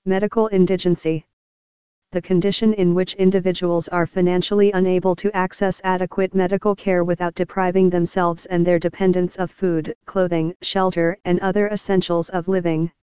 Medical indigency. The condition in which individuals are financially unable to access adequate medical care without depriving themselves and their dependents of food, clothing, shelter, and other essentials of living.